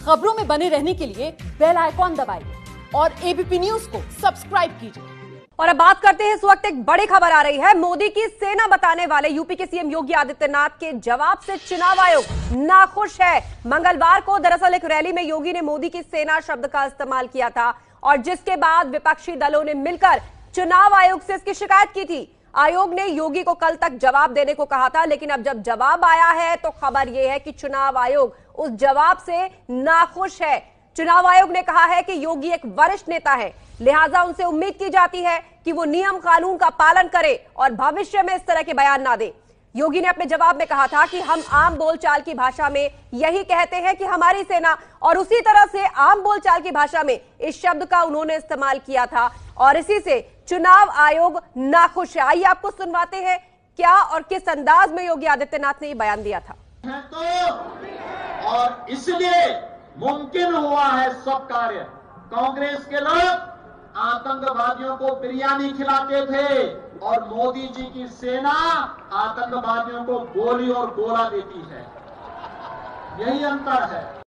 खबरों में बने रहने के लिए बेल आइकॉन दबाइए और एबीपी न्यूज को सब्सक्राइब कीजिए। और अब बात करते हैं, इस वक्त एक बड़ी खबर आ रही है। मोदी की सेना बताने वाले यूपी के सीएम योगी आदित्यनाथ के जवाब से चुनाव आयोग नाखुश है। मंगलवार को दरअसल एक रैली में योगी ने मोदी की सेना शब्द का इस्तेमाल किया था और जिसके बाद विपक्षी दलों ने मिलकर चुनाव आयोग से इसकी शिकायत की थी। आयोग ने योगी को कल तक जवाब देने को कहा था, लेकिन अब जब जवाब आया है तो खबर यह है कि चुनाव आयोग उस जवाब से नाखुश है। चुनाव आयोग ने कहा है कि योगी एक वरिष्ठ नेता है, लिहाजा उनसे उम्मीद की जाती है कि वो नियम कानून का पालन करे और भविष्य में इस तरह के बयान ना दे। योगी ने अपने जवाब में कहा था कि हम आम बोलचाल की भाषा में यही कहते हैं कि हमारी सेना, और उसी तरह से आम बोलचाल की भाषा में इस शब्द का उन्होंने इस्तेमाल किया था और इसी से चुनाव आयोग नाखुश है। आइए आपको सुनवाते हैं क्या और किस अंदाज में योगी आदित्यनाथ ने यह बयान दिया था। तो और इसलिए मुमकिन हुआ है सब कार्य। कांग्रेस के लोग आतंकवादियों को बिरयानी खिलाते थे और मोदी जी की सेना आतंकवादियों को गोली और गोला देती है। यही अंतर है।